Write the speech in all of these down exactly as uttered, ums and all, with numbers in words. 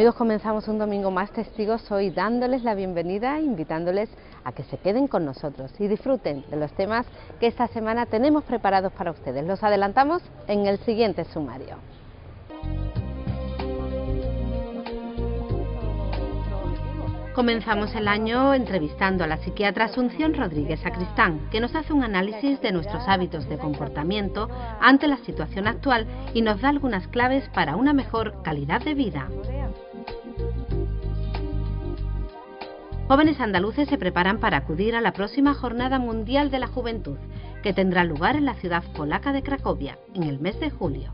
Amigos, comenzamos un domingo más testigos, hoy dándoles la bienvenida, invitándoles a que se queden con nosotros y disfruten de los temas que esta semana tenemos preparados para ustedes. Los adelantamos en el siguiente sumario. Comenzamos el año entrevistando a la psiquiatra Asunción Rodríguez Sacristán, que nos hace un análisis de nuestros hábitos de comportamiento ante la situación actual y nos da algunas claves para una mejor calidad de vida. Jóvenes andaluces se preparan para acudir a la próxima Jornada Mundial de la Juventud, que tendrá lugar en la ciudad polaca de Cracovia, en el mes de julio.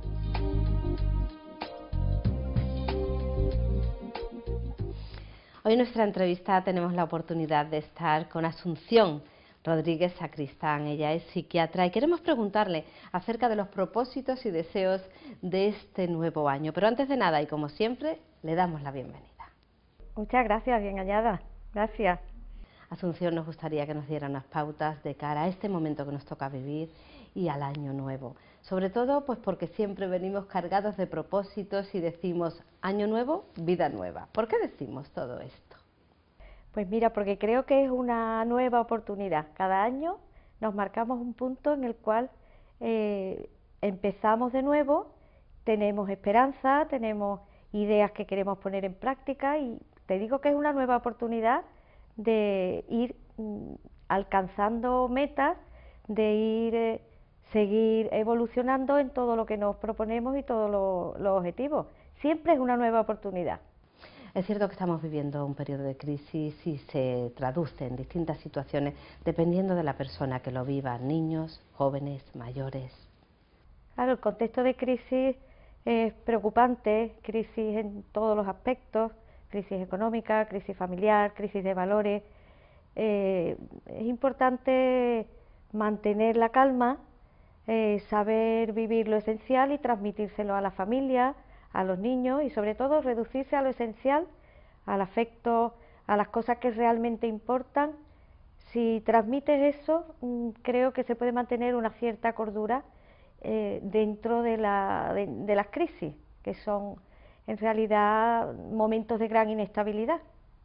Hoy en nuestra entrevista tenemos la oportunidad de estar con Asunción Rodríguez Sacristán. Ella es psiquiatra y queremos preguntarle acerca de los propósitos y deseos de este nuevo año. Pero antes de nada, y como siempre, le damos la bienvenida. Muchas gracias, bien hallada. Gracias. Asunción, nos gustaría que nos diera unas pautas de cara a este momento que nos toca vivir y al año nuevo. Sobre todo, pues porque siempre venimos cargados de propósitos y decimos año nuevo, vida nueva. ¿Por qué decimos todo esto? Pues mira, porque creo que es una nueva oportunidad. Cada año nos marcamos un punto en el cual eh, empezamos de nuevo, tenemos esperanza, tenemos ideas que queremos poner en práctica y te digo que es una nueva oportunidad de ir mm, alcanzando metas, de ir eh, seguir evolucionando en todo lo que nos proponemos y todos lo, los objetivos. Siempre es una nueva oportunidad. Es cierto que estamos viviendo un periodo de crisis y se traduce en distintas situaciones dependiendo de la persona que lo viva, niños, jóvenes, mayores. Claro, el contexto de crisis es preocupante, crisis en todos los aspectos, crisis económica, crisis familiar, crisis de valores. Eh, es importante mantener la calma, eh, saber vivir lo esencial y transmitírselo a la familia, a los niños y sobre todo reducirse a lo esencial, al afecto, a las cosas que realmente importan. Si transmites eso, creo que se puede mantener una cierta cordura eh, dentro de, la, de, de las crisis, que son en realidad momentos de gran inestabilidad.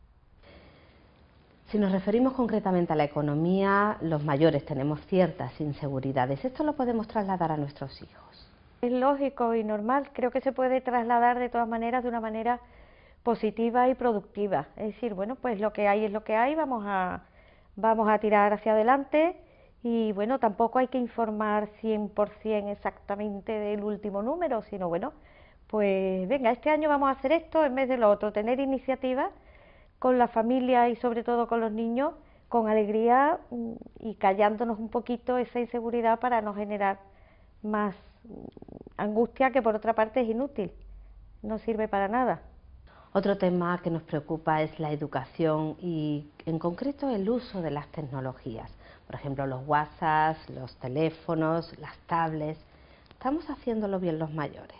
Si nos referimos concretamente a la economía, los mayores tenemos ciertas inseguridades. ¿Esto lo podemos trasladar a nuestros hijos? Es lógico y normal, creo que se puede trasladar de todas maneras de una manera positiva y productiva. Es decir, bueno, pues lo que hay es lo que hay, vamos a, vamos a tirar hacia adelante y bueno, tampoco hay que informar cien por cien exactamente del último número, sino bueno, pues venga, este año vamos a hacer esto en vez de lo otro, tener iniciativa con la familia y sobre todo con los niños, con alegría y callándonos un poquito esa inseguridad para no generar más angustia que por otra parte es inútil, no sirve para nada. Otro tema que nos preocupa es la educación y en concreto el uso de las tecnologías, por ejemplo los WhatsApp, los teléfonos, las tablets. ¿Estamos haciéndolo bien los mayores?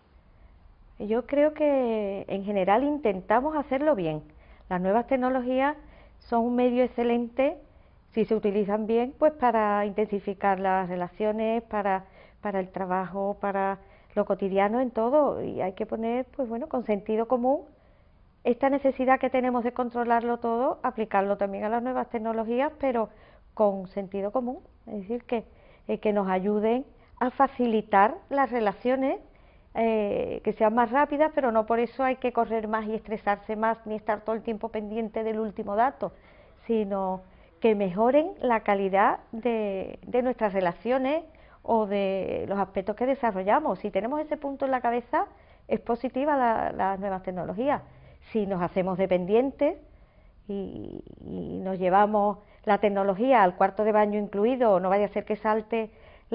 Yo creo que en general intentamos hacerlo bien. Las nuevas tecnologías son un medio excelente si se utilizan bien, pues para intensificar las relaciones, para para el trabajo, para lo cotidiano, en todo, y hay que poner, pues bueno, con sentido común, esta necesidad que tenemos de controlarlo todo, aplicarlo también a las nuevas tecnologías, pero con sentido común, es decir, que, eh, que nos ayuden a facilitar las relaciones, eh, que sean más rápidas, pero no por eso hay que correr más y estresarse más, ni estar todo el tiempo pendiente del último dato, sino que mejoren la calidad de, de nuestras relaciones, o de los aspectos que desarrollamos. Si tenemos ese punto en la cabeza, es positiva la, las nuevas tecnologías. Si nos hacemos dependientes y, y nos llevamos la tecnología al cuarto de baño incluido, no vaya a ser que salte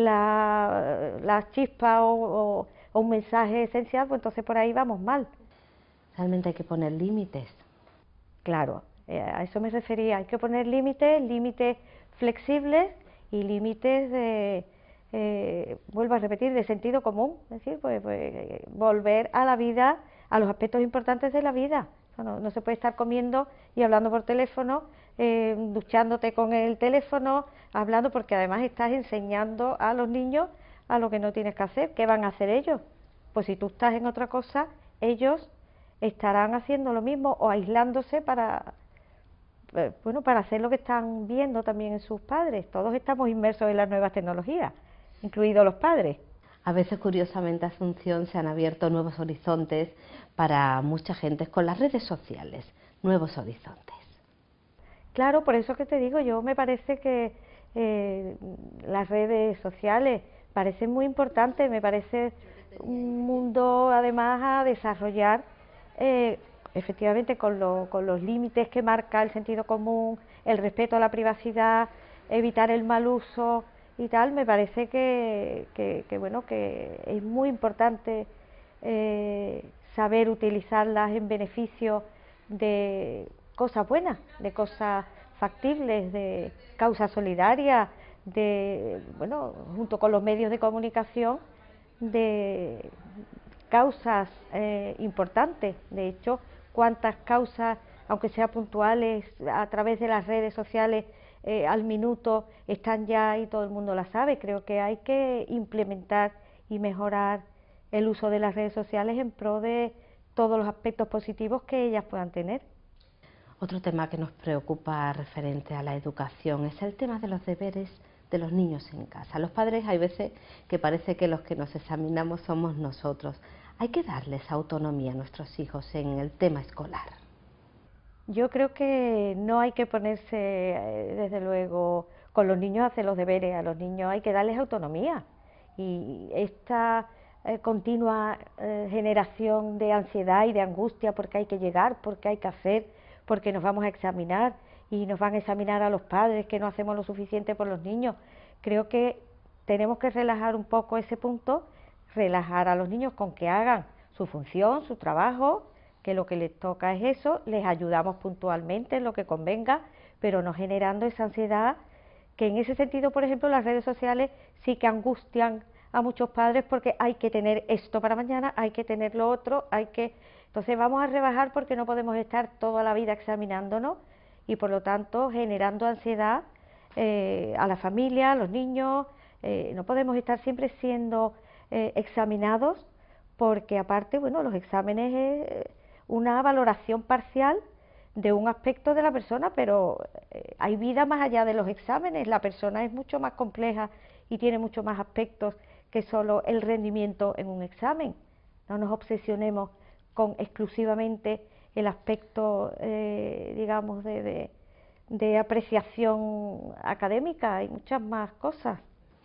la, la chispa o, o, o un mensaje esencial, pues entonces por ahí vamos mal. Realmente hay que poner límites. Claro, eh, a eso me refería, hay que poner límites, límites flexibles y límites de... Eh, vuelvo a repetir, de sentido común, es decir, pues, pues volver a la vida, a los aspectos importantes de la vida. No, no se puede estar comiendo y hablando por teléfono, eh, duchándote con el teléfono, hablando, porque además estás enseñando a los niños a lo que no tienes que hacer. ¿Qué van a hacer ellos? Pues si tú estás en otra cosa, ellos estarán haciendo lo mismo o aislándose para, eh, bueno, para hacer lo que están viendo también en sus padres. Todos estamos inmersos en las nuevas tecnologías, incluidos los padres. A veces, curiosamente, Asunción, se han abierto nuevos horizontes para mucha gente con las redes sociales, nuevos horizontes. Claro, por eso que te digo, yo me parece que eh, las redes sociales parecen muy importantes, me parece un mundo además a desarrollar, eh, efectivamente con, lo, con los límites que marca el sentido común, el respeto a la privacidad, evitar el mal uso y tal. Me parece que, que, que bueno, que es muy importante eh, saber utilizarlas en beneficio de cosas buenas, de cosas factibles, de causas solidarias, de, bueno, junto con los medios de comunicación, de causas eh, importantes. De hecho, cuántas causas, aunque sean puntuales, a través de las redes sociales, eh, al minuto, están ya y todo el mundo las sabe. Creo que hay que implementar y mejorar el uso de las redes sociales en pro de todos los aspectos positivos que ellas puedan tener. Otro tema que nos preocupa referente a la educación es el tema de los deberes de los niños en casa. Los padres hay veces que parece que los que nos examinamos somos nosotros. Hay que darles autonomía a nuestros hijos en el tema escolar. Yo creo que no hay que ponerse, desde luego, con los niños a hacer los deberes. A los niños hay que darles autonomía. Y esta eh, continua eh, generación de ansiedad y de angustia porque hay que llegar, porque hay que hacer, porque nos vamos a examinar y nos van a examinar a los padres que no hacemos lo suficiente por los niños. Creo que tenemos que relajar un poco ese punto, relajar a los niños con que hagan su función, su trabajo, que lo que les toca es eso, les ayudamos puntualmente en lo que convenga, pero no generando esa ansiedad, que en ese sentido, por ejemplo, las redes sociales sí que angustian a muchos padres porque hay que tener esto para mañana, hay que tener lo otro, hay que... Entonces vamos a rebajar porque no podemos estar toda la vida examinándonos y por lo tanto generando ansiedad eh, a la familia, a los niños. Eh, no podemos estar siempre siendo eh, examinados porque aparte, bueno, los exámenes es una valoración parcial de un aspecto de la persona, pero eh, hay vida más allá de los exámenes. La persona es mucho más compleja y tiene mucho más aspectos que solo el rendimiento en un examen. No nos obsesionemos con exclusivamente el aspecto, eh, digamos, de, de, de apreciación académica. Hay muchas más cosas.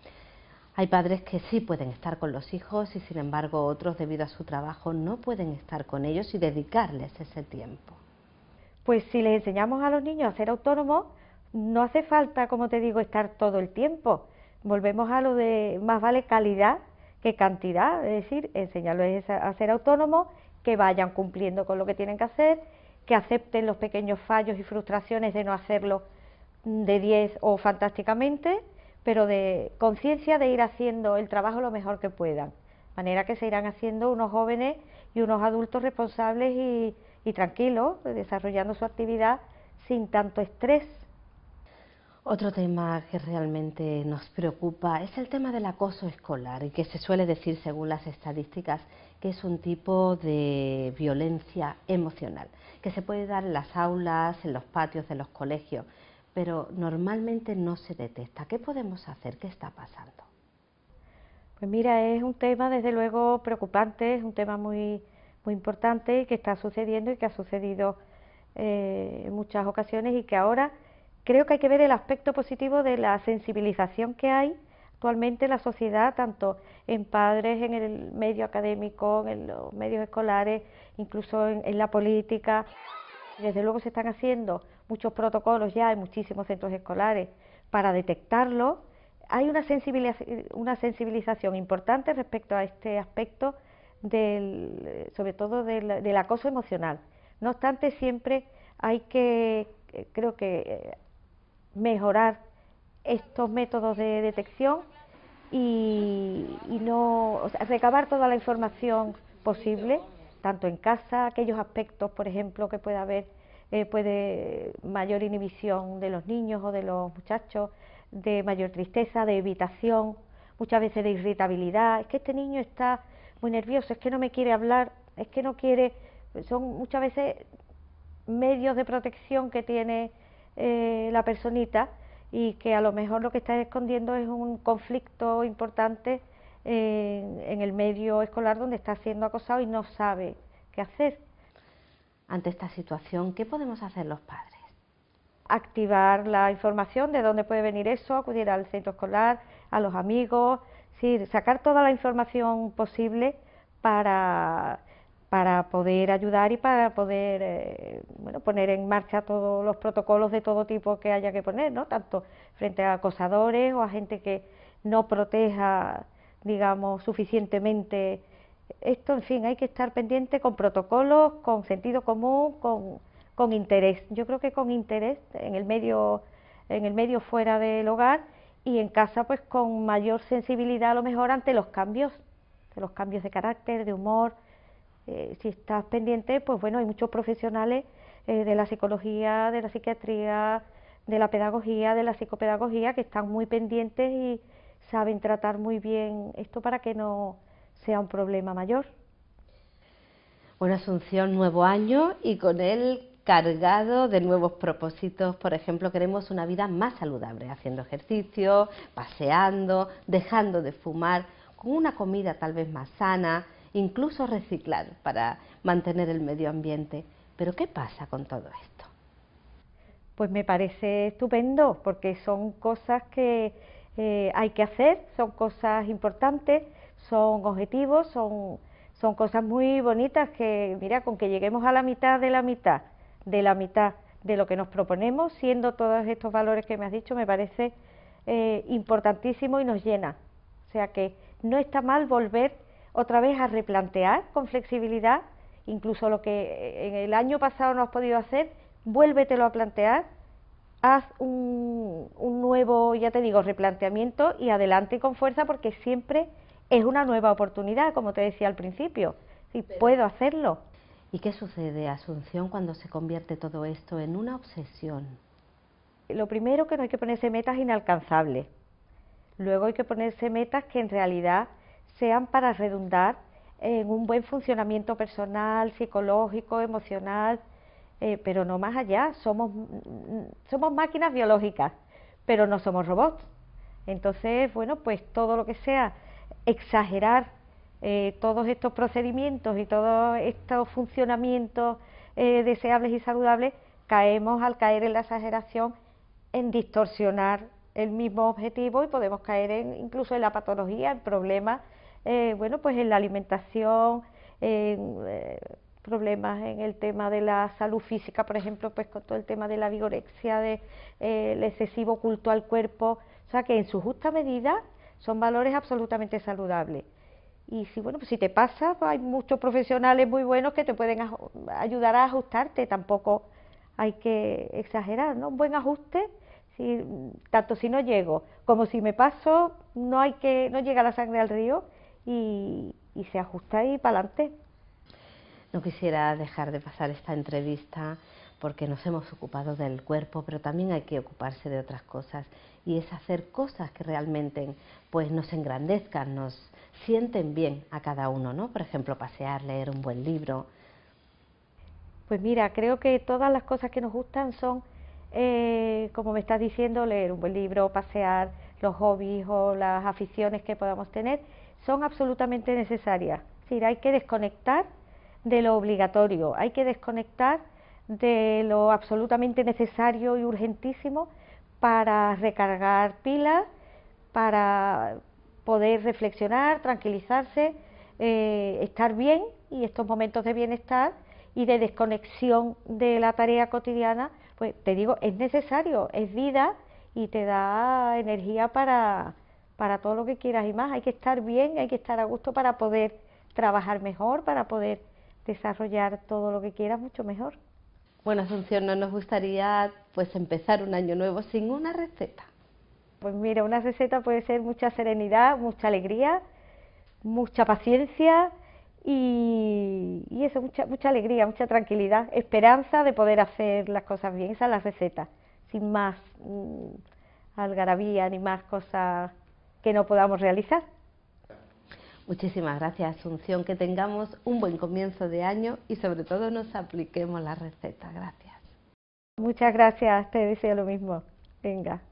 Hay padres que sí pueden estar con los hijos y sin embargo otros, debido a su trabajo, no pueden estar con ellos y dedicarles ese tiempo. Pues si les enseñamos a los niños a ser autónomos, no hace falta, como te digo, estar todo el tiempo. Volvemos a lo de más vale calidad que cantidad, es decir, enseñarles a ser autónomos, que vayan cumpliendo con lo que tienen que hacer, que acepten los pequeños fallos y frustraciones de no hacerlo de diez o fantásticamente, pero de conciencia de ir haciendo el trabajo lo mejor que puedan, de manera que se irán haciendo unos jóvenes y unos adultos responsables y, y tranquilos, desarrollando su actividad sin tanto estrés. Otro tema que realmente nos preocupa es el tema del acoso escolar, y que se suele decir, según las estadísticas, que es un tipo de violencia emocional, que se puede dar en las aulas, en los patios de los colegios, pero normalmente no se detecta. ¿Qué podemos hacer? ¿Qué está pasando? Pues mira, es un tema desde luego preocupante, es un tema muy, muy importante que está sucediendo y que ha sucedido eh, en muchas ocasiones y que ahora creo que hay que ver el aspecto positivo de la sensibilización que hay actualmente en la sociedad, tanto en padres, en el medio académico, en los medios escolares, incluso en, en la política. Desde luego se están haciendo muchos protocolos ya en muchísimos centros escolares para detectarlo. Hay una sensibilización, una sensibilización importante respecto a este aspecto, del, sobre todo del, del acoso emocional. No obstante, siempre hay que, creo que, mejorar estos métodos de detección y, y no, o sea, recabar toda la información posible, tanto en casa, aquellos aspectos, por ejemplo, que pueda haber, eh, puede mayor inhibición de los niños o de los muchachos, de mayor tristeza, de evitación, muchas veces de irritabilidad. Es que este niño está muy nervioso, es que no me quiere hablar, es que no quiere, son muchas veces medios de protección que tiene eh, la personita y que a lo mejor lo que está escondiendo es un conflicto importante eh, en el medio escolar donde está siendo acosado y no sabe qué hacer. Ante esta situación, ¿qué podemos hacer los padres? Activar la información de dónde puede venir eso, acudir al centro escolar, a los amigos, sí, sacar toda la información posible para, para poder ayudar y para poder eh, bueno, poner en marcha todos los protocolos de todo tipo que haya que poner, ¿no? Tanto frente a acosadores o a gente que no proteja, digamos, suficientemente esto. En fin, hay que estar pendiente con protocolos, con sentido común, con con interés. Yo creo que con interés en el medio, en el medio fuera del hogar y en casa pues con mayor sensibilidad a lo mejor ante los cambios, de los cambios de carácter, de humor. Eh, si estás pendiente, pues bueno, hay muchos profesionales eh, de la psicología, de la psiquiatría, de la pedagogía, de la psicopedagogía que están muy pendientes y saben tratar muy bien esto para que no sea un problema mayor. Bueno, Asunción, nuevo año y con él cargado de nuevos propósitos. Por ejemplo, queremos una vida más saludable, haciendo ejercicio, paseando, dejando de fumar, con una comida tal vez más sana, incluso reciclar para mantener el medio ambiente. Pero ¿qué pasa con todo esto? Pues me parece estupendo, porque son cosas que eh, hay que hacer, son cosas importantes, son objetivos, son, son cosas muy bonitas que, mira, con que lleguemos a la mitad de la mitad, de la mitad de lo que nos proponemos, siendo todos estos valores que me has dicho, me parece eh, importantísimo y nos llena. O sea que no está mal volver otra vez a replantear con flexibilidad, incluso lo que en el año pasado no has podido hacer, vuélvetelo a plantear, haz un, un nuevo, ya te digo, replanteamiento y adelante con fuerza, porque siempre es una nueva oportunidad, como te decía al principio, si Pero, puedo hacerlo. ¿y qué sucede, Asunción, cuando se convierte todo esto en una obsesión? Lo primero, que no hay que ponerse metas inalcanzables. Luego hay que ponerse metas que en realidad sean para redundar en un buen funcionamiento personal, psicológico, emocional, eh, pero no más allá. Somos, somos máquinas biológicas, pero no somos robots. Entonces, bueno, pues todo lo que sea exagerar eh, todos estos procedimientos y todos estos funcionamientos eh, deseables y saludables, caemos al caer en la exageración en distorsionar el mismo objetivo y podemos caer en, incluso en la patología, en problemas, eh, bueno, pues en la alimentación, en eh, problemas en el tema de la salud física, por ejemplo, pues con todo el tema de la vigorexia, de, eh, el excesivo culto al cuerpo, o sea que en su justa medida son valores absolutamente saludables. Y si, bueno, pues si te pasa, pues hay muchos profesionales muy buenos que te pueden ayudar a ajustarte, tampoco hay que exagerar, ¿no? Un buen ajuste. Si, tanto si no llego como si me paso, no hay que, no llega la sangre al río y, y se ajusta y para adelante. No quisiera dejar de pasar esta entrevista porque nos hemos ocupado del cuerpo, pero también hay que ocuparse de otras cosas y es hacer cosas que realmente pues nos engrandezcan, nos sienten bien a cada uno, ¿no? Por ejemplo, pasear, leer un buen libro. Pues mira, creo que todas las cosas que nos gustan son Eh, como me estás diciendo, leer un buen libro, pasear, los hobbies o las aficiones que podamos tener, son absolutamente necesarias. Es decir, hay que desconectar de lo obligatorio, hay que desconectar de lo absolutamente necesario y urgentísimo para recargar pilas, para poder reflexionar, tranquilizarse, eh, estar bien, y estos momentos de bienestar y de desconexión de la tarea cotidiana, pues te digo, es necesario, es vida y te da energía para, para todo lo que quieras y más. Hay que estar bien, hay que estar a gusto para poder trabajar mejor, para poder desarrollar todo lo que quieras mucho mejor. Bueno, Asunción, no nos gustaría pues empezar un año nuevo sin una receta. Pues mira, una receta puede ser mucha serenidad, mucha alegría, mucha paciencia y, y eso, mucha, mucha alegría, mucha tranquilidad, esperanza de poder hacer las cosas bien. Esa es la receta, sin más mmm, algarabía ni más cosas que no podamos realizar. Muchísimas gracias, Asunción, que tengamos un buen comienzo de año y sobre todo nos apliquemos la receta. Gracias. Muchas gracias, te deseo lo mismo. Venga.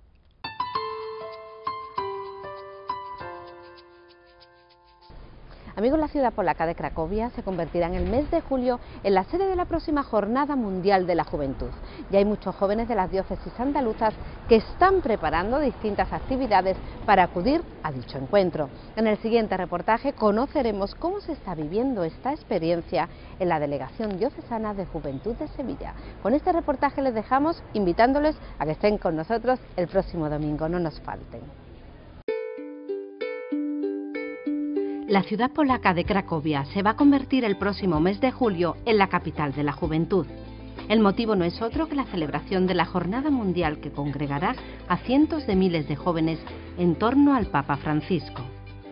Amigos, la ciudad polaca de Cracovia se convertirá en el mes de julio en la sede de la próxima Jornada Mundial de la Juventud. Ya hay muchos jóvenes de las diócesis andaluzas que están preparando distintas actividades para acudir a dicho encuentro. En el siguiente reportaje conoceremos cómo se está viviendo esta experiencia en la Delegación Diocesana de Juventud de Sevilla. Con este reportaje les dejamos invitándoles a que estén con nosotros el próximo domingo, no nos falten. La ciudad polaca de Cracovia se va a convertir el próximo mes de julio en la capital de la juventud. El motivo no es otro que la celebración de la Jornada Mundial que congregará a cientos de miles de jóvenes en torno al Papa Francisco.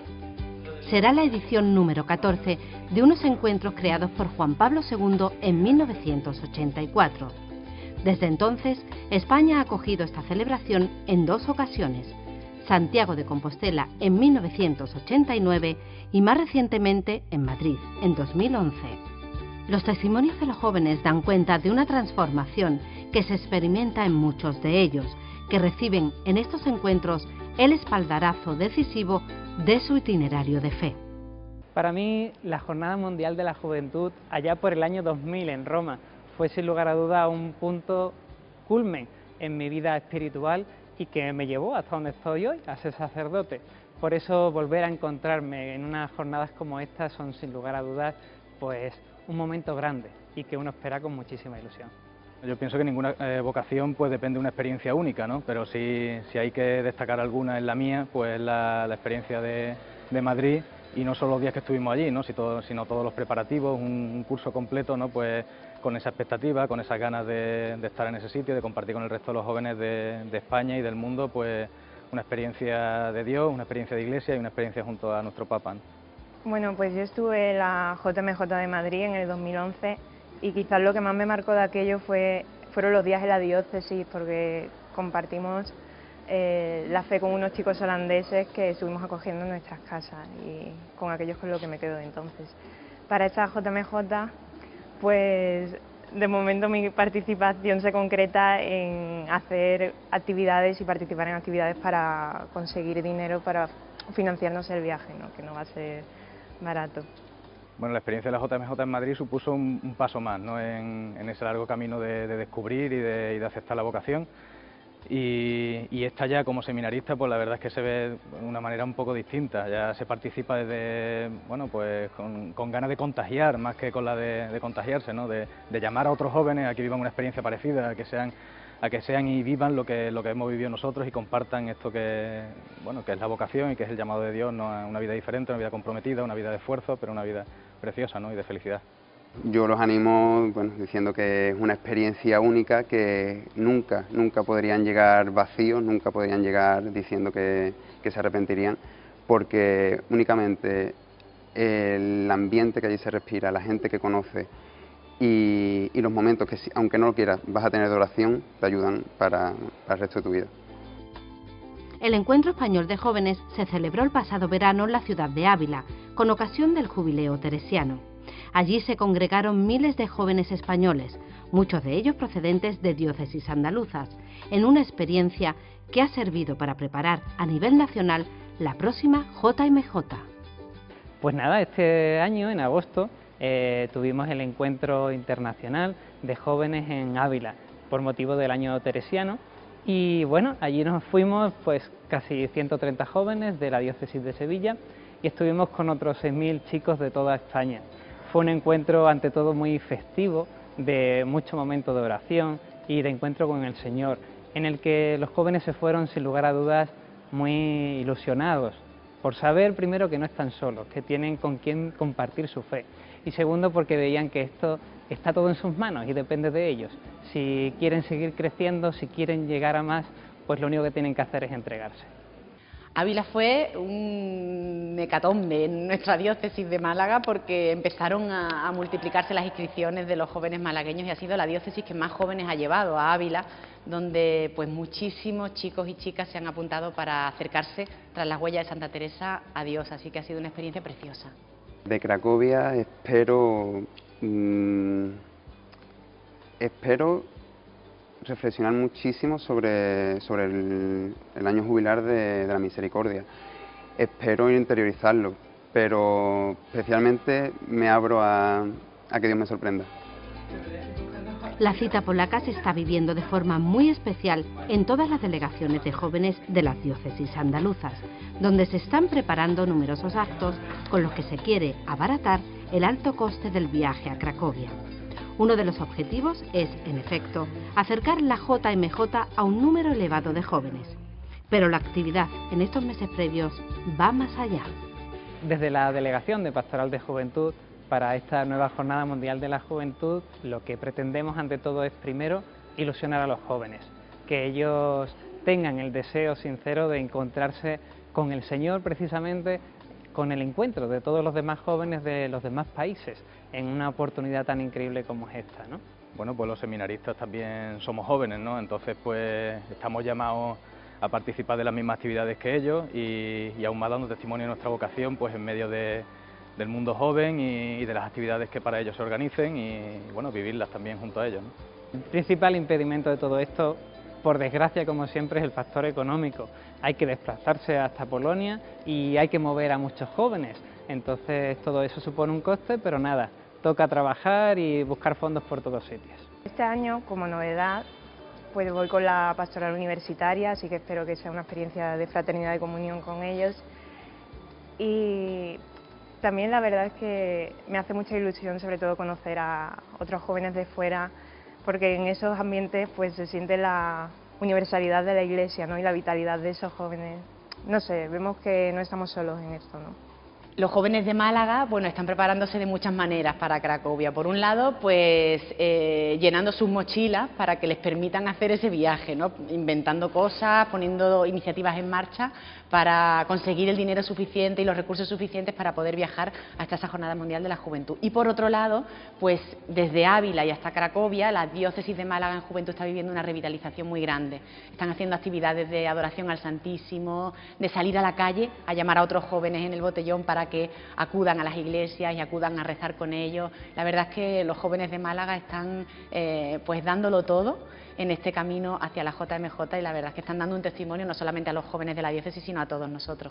Será la edición número catorce de unos encuentros creados por Juan Pablo segundo en mil novecientos ochenta y cuatro. Desde entonces, España ha acogido esta celebración en dos ocasiones: Santiago de Compostela en mil novecientos ochenta y nueve y más recientemente en Madrid en dos mil once. Los testimonios de los jóvenes dan cuenta de una transformación que se experimenta en muchos de ellos, que reciben en estos encuentros el espaldarazo decisivo de su itinerario de fe. Para mí, la Jornada Mundial de la Juventud, allá por el año dos mil en Roma, fue sin lugar a duda un punto culmen en mi vida espiritual y que me llevó hasta donde estoy hoy, a ser sacerdote. Por eso volver a encontrarme en unas jornadas como estas son sin lugar a dudas pues un momento grande y que uno espera con muchísima ilusión. Yo pienso que ninguna eh, vocación pues depende de una experiencia única, ¿no? Pero si, si hay que destacar alguna en la mía, pues la, la experiencia de, de Madrid, y no solo los días que estuvimos allí, ¿no? Si todo, sino todos los preparativos, un, un curso completo, ¿no? Pues con esa expectativa, con esas ganas de, de estar en ese sitio, de compartir con el resto de los jóvenes de, de España y del mundo, pues una experiencia de Dios, una experiencia de Iglesia y una experiencia junto a nuestro Papa, ¿no? Bueno, pues yo estuve en la J M J de Madrid en el dos mil once y quizás lo que más me marcó de aquello fue, fueron los días en la diócesis, porque compartimos eh, la fe con unos chicos holandeses que estuvimos acogiendo en nuestras casas, y con aquellos con lo que me quedo de entonces. Para esta J M J, pues de momento mi participación se concreta en hacer actividades y participar en actividades para conseguir dinero para financiarnos el viaje, ¿no? Que no va a ser barato. Bueno, la experiencia de la J M J en Madrid supuso un, un paso más, ¿no? en, en ese largo camino de, de descubrir y de, y de aceptar la vocación. Y, y esta ya como seminarista, pues la verdad es que se ve de una manera un poco distinta. Ya se participa desde, bueno, pues con, con ganas de contagiar, más que con la de, de contagiarse, ¿no? De, de llamar a otros jóvenes a que vivan una experiencia parecida, a que sean, a que sean y vivan lo que, lo que hemos vivido nosotros y compartan esto que, bueno, que es la vocación y que es el llamado de Dios, ¿no? A una vida diferente, una vida comprometida, una vida de esfuerzo, pero una vida preciosa, ¿no? Y de felicidad. Yo los animo, bueno, diciendo que es una experiencia única, que nunca, nunca podrían llegar vacíos, nunca podrían llegar diciendo que, que se arrepentirían, porque únicamente el ambiente que allí se respira, la gente que conoce y, y los momentos que, aunque no lo quieras, vas a tener de oración, te ayudan para, para el resto de tu vida. El Encuentro Español de Jóvenes se celebró el pasado verano en la ciudad de Ávila, con ocasión del Jubileo Teresiano. Allí se congregaron miles de jóvenes españoles, muchos de ellos procedentes de diócesis andaluzas, en una experiencia que ha servido para preparar a nivel nacional la próxima J M J. Pues nada, este año, en agosto, eh, tuvimos el Encuentro Internacional de Jóvenes en Ávila, por motivo del año teresiano, y bueno, allí nos fuimos pues casi ciento treinta jóvenes de la diócesis de Sevilla y estuvimos con otros seis mil chicos de toda España. Fue un encuentro ante todo muy festivo, de mucho momento de oración y de encuentro con el Señor, en el que los jóvenes se fueron sin lugar a dudas muy ilusionados, por saber primero que no están solos, que tienen con quien compartir su fe, y segundo porque veían que esto está todo en sus manos y depende de ellos. Si quieren seguir creciendo, si quieren llegar a más, pues lo único que tienen que hacer es entregarse. Ávila fue un hecatombe en nuestra diócesis de Málaga porque empezaron a, a multiplicarse las inscripciones de los jóvenes malagueños y ha sido la diócesis que más jóvenes ha llevado a Ávila, donde pues muchísimos chicos y chicas se han apuntado para acercarse tras las huellas de Santa Teresa a Dios, así que ha sido una experiencia preciosa. De Cracovia espero, mmm, espero reflexionar muchísimo sobre, sobre el, el año jubilar de, de la Misericordia. Espero interiorizarlo, pero especialmente me abro a, a que Dios me sorprenda. La cita polaca se está viviendo de forma muy especial en todas las delegaciones de jóvenes de las diócesis andaluzas, donde se están preparando numerosos actos con los que se quiere abaratar el alto coste del viaje a Cracovia. Uno de los objetivos es, en efecto, acercar la J M J a un número elevado de jóvenes. Pero la actividad en estos meses previos va más allá. Desde la Delegación de Pastoral de Juventud, para esta nueva Jornada Mundial de la Juventud, lo que pretendemos ante todo es, primero, ilusionar a los jóvenes, que ellos tengan el deseo sincero de encontrarse con el Señor, precisamente con el encuentro de todos los demás jóvenes de los demás países, en una oportunidad tan increíble como es esta, ¿no? Bueno, pues los seminaristas también somos jóvenes, ¿no? Entonces, pues estamos llamados a participar de las mismas actividades que ellos y, y aún más dando testimonio de nuestra vocación, pues en medio de, del mundo joven y, y de las actividades que para ellos se organicen y, bueno, vivirlas también junto a ellos, ¿no? El principal impedimento de todo esto, por desgracia, como siempre, es el factor económico. Hay que desplazarse hasta Polonia y hay que mover a muchos jóvenes. Entonces todo eso supone un coste, pero nada, toca trabajar y buscar fondos por todos sitios. Este año, como novedad, pues voy con la pastoral universitaria, así que espero que sea una experiencia de fraternidad y comunión con ellos. Y también la verdad es que me hace mucha ilusión, sobre todo, conocer a otros jóvenes de fuera, porque en esos ambientes pues se siente la universalidad de la Iglesia, ¿no? Y la vitalidad de esos jóvenes. No sé, vemos que no estamos solos en esto, ¿no? Los jóvenes de Málaga, bueno, están preparándose de muchas maneras para Cracovia. Por un lado, pues eh, llenando sus mochilas para que les permitan hacer ese viaje, ¿no? Inventando cosas, poniendo iniciativas en marcha para conseguir el dinero suficiente y los recursos suficientes para poder viajar hasta esa Jornada Mundial de la Juventud. Y por otro lado, pues desde Ávila y hasta Cracovia, la diócesis de Málaga en Juventud está viviendo una revitalización muy grande. Están haciendo actividades de adoración al Santísimo, de salir a la calle a llamar a otros jóvenes en el botellón para que acudan a las iglesias y acudan a rezar con ellos. La verdad es que los jóvenes de Málaga están eh, pues dándolo todo en este camino hacia la J M J y la verdad es que están dando un testimonio no solamente a los jóvenes de la diócesis, sino a todos nosotros.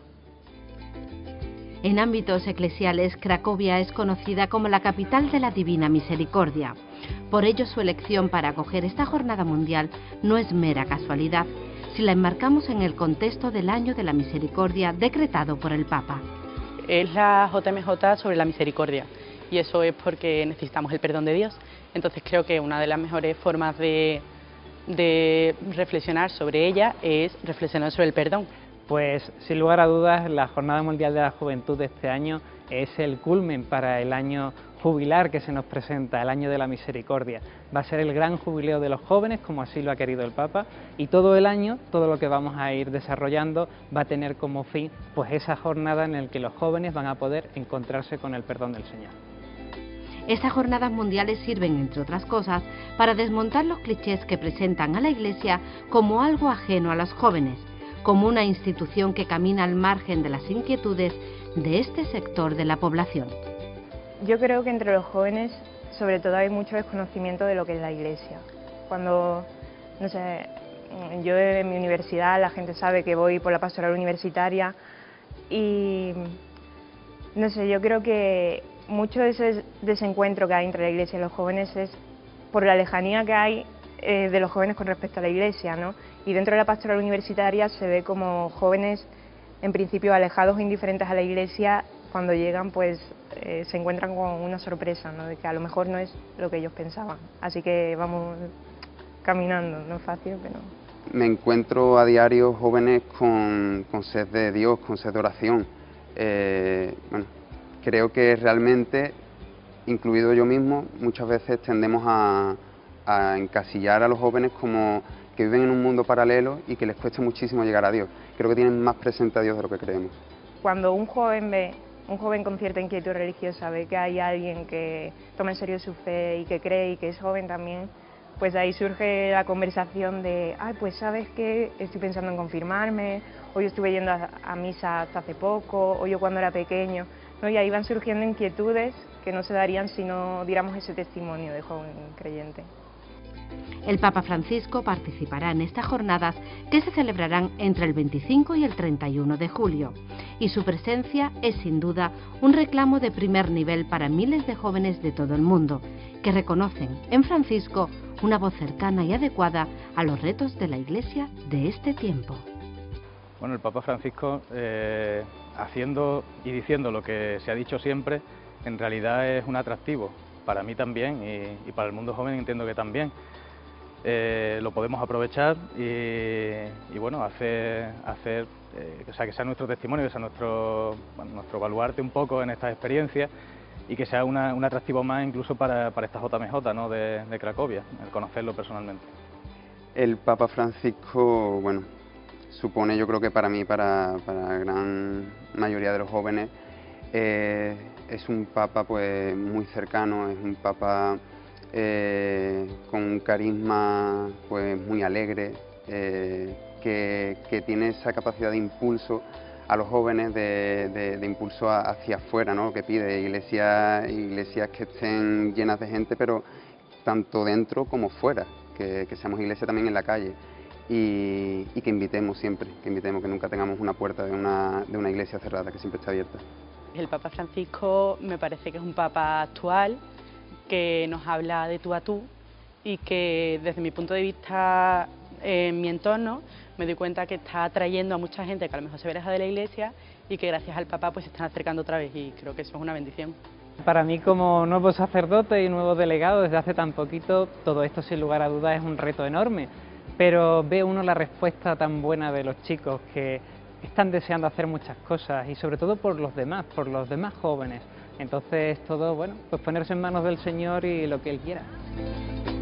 En ámbitos eclesiales, Cracovia es conocida como la capital de la Divina Misericordia. Por ello, su elección para acoger esta jornada mundial no es mera casualidad, si la enmarcamos en el contexto del Año de la Misericordia decretado por el Papa. Es la J M J sobre la misericordia y eso es porque necesitamos el perdón de Dios. Entonces creo que una de las mejores formas de, de reflexionar sobre ella es reflexionar sobre el perdón. Pues sin lugar a dudas la Jornada Mundial de la Juventud de este año es el culmen para el año jubilar que se nos presenta, el año de la misericordia. Va a ser el gran jubileo de los jóvenes, como así lo ha querido el Papa, y todo el año, todo lo que vamos a ir desarrollando va a tener como fin pues esa jornada en la que los jóvenes van a poder encontrarse con el perdón del Señor. Estas jornadas mundiales sirven, entre otras cosas, para desmontar los clichés que presentan a la Iglesia como algo ajeno a los jóvenes, como una institución que camina al margen de las inquietudes de este sector de la población. Yo creo que entre los jóvenes, sobre todo, hay mucho desconocimiento de lo que es la Iglesia. Cuando, no sé, yo en mi universidad, la gente sabe que voy por la pastoral universitaria y, no sé, yo creo que mucho de ese desencuentro que hay entre la Iglesia y los jóvenes es por la lejanía que hay eh, de los jóvenes con respecto a la Iglesia, ¿no? Y dentro de la pastoral universitaria se ve como jóvenes, en principio, alejados e indiferentes a la Iglesia. Cuando llegan, pues eh, se encuentran con una sorpresa, ¿no? De que a lo mejor no es lo que ellos pensaban. Así que vamos caminando, no es fácil, pero... Me encuentro a diario jóvenes con, con sed de Dios, con sed de oración. Eh, bueno, creo que realmente, incluido yo mismo, muchas veces tendemos a, a encasillar a los jóvenes como que viven en un mundo paralelo y que les cuesta muchísimo llegar a Dios. Creo que tienen más presente a Dios de lo que creemos. Cuando un joven ve, un joven con cierta inquietud religiosa ve que hay alguien que toma en serio su fe y que cree y que es joven también, pues ahí surge la conversación de, ay, pues sabes que estoy pensando en confirmarme, o yo estuve yendo a, a misa hasta hace poco, o yo cuando era pequeño, ¿no? Y ahí van surgiendo inquietudes que no se darían si no diéramos ese testimonio de joven creyente. El Papa Francisco participará en estas jornadas que se celebrarán entre el veinticinco y el treinta y uno de julio, y su presencia es sin duda un reclamo de primer nivel para miles de jóvenes de todo el mundo, que reconocen en Francisco una voz cercana y adecuada a los retos de la Iglesia de este tiempo. Bueno, el Papa Francisco, eh, haciendo y diciendo lo que se ha dicho siempre, en realidad es un atractivo, para mí también y, y para el mundo joven entiendo que también. Eh, lo podemos aprovechar y, y bueno, hacer, hacer eh, o sea, que sea nuestro testimonio, que sea nuestro, bueno, nuestro baluarte un poco en estas experiencias y que sea una, un atractivo más incluso para, para esta J M J, ¿no?, de, de Cracovia, el conocerlo personalmente. El Papa Francisco, bueno, supone, yo creo que para mí, para, para la gran mayoría de los jóvenes, eh, es un Papa pues muy cercano, es un Papa eh, con un carisma pues muy alegre, eh, que, que tiene esa capacidad de impulso a los jóvenes, de, de, de impulso a, hacia afuera, ¿no?, que pide iglesias, iglesias que estén llenas de gente, pero tanto dentro como fuera, que, que seamos iglesia también en la calle. Y, y que invitemos siempre, que invitemos, que nunca tengamos una puerta de una, de una iglesia cerrada, que siempre está abierta. El Papa Francisco me parece que es un Papa actual, que nos habla de tú a tú y que desde mi punto de vista, en mi entorno, me doy cuenta que está atrayendo a mucha gente que a lo mejor se ve alejada de la iglesia y que gracias al Papa pues se están acercando otra vez y creo que eso es una bendición. Para mí, como nuevo sacerdote y nuevo delegado desde hace tan poquito, todo esto sin lugar a dudas es un reto enorme. Pero ve uno la respuesta tan buena de los chicos que están deseando hacer muchas cosas y sobre todo por los demás, por los demás jóvenes. Entonces todo, bueno, pues ponerse en manos del Señor y lo que Él quiera.